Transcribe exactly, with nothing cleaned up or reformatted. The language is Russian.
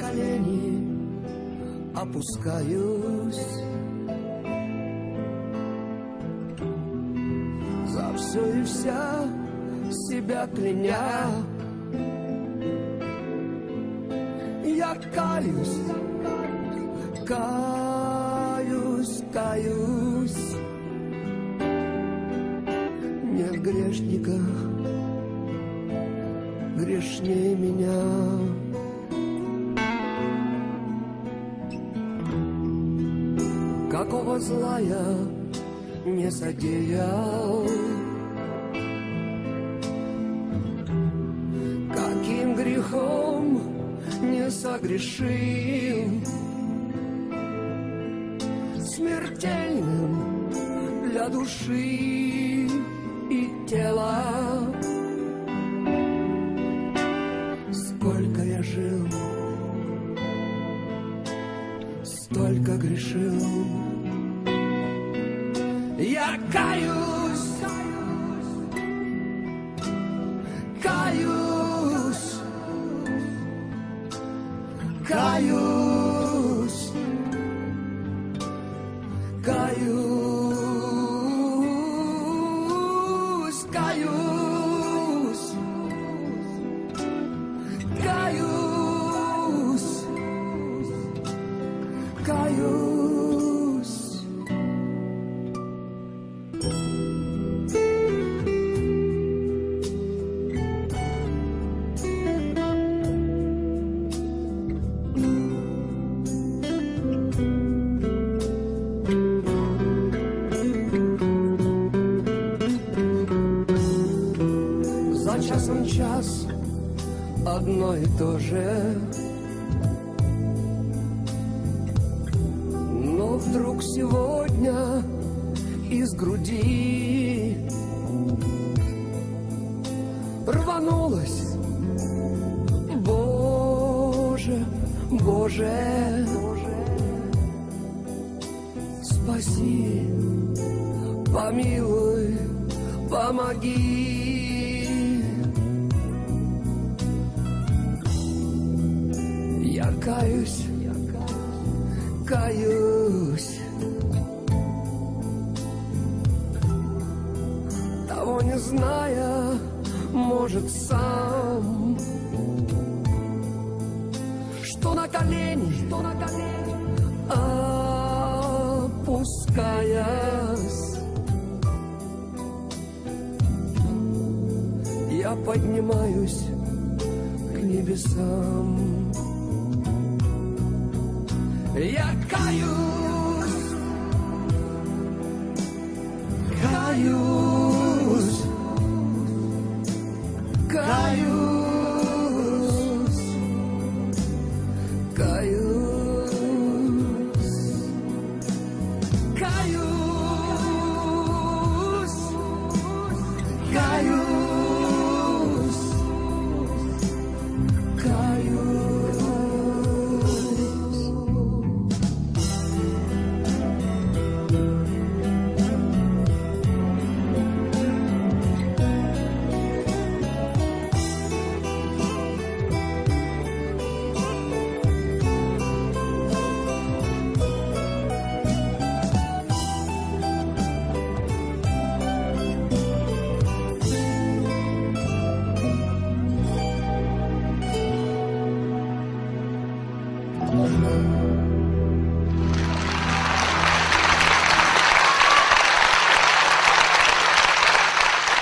колени опускаюсь, за все и вся себя кляня. Я каюсь, каюсь, каюсь. Нет грешника грешнее меня. Какого зла я не содеял, каким грехом не согрешил, смертельным для души и тела. Сколько я жил, столько грешил. Я каюсь, каюсь, каюсь, каюсь, каюсь, каюсь, каюсь. За часом час одно и то же, но вдруг сегодня из груди рванулась: Боже, Боже, спаси, помилуй, помоги. Я каюсь, каюсь, того не зная, может, сам, что на колени, что на колени опускаясь, я поднимаюсь к небесам. Я каюсь, каюсь.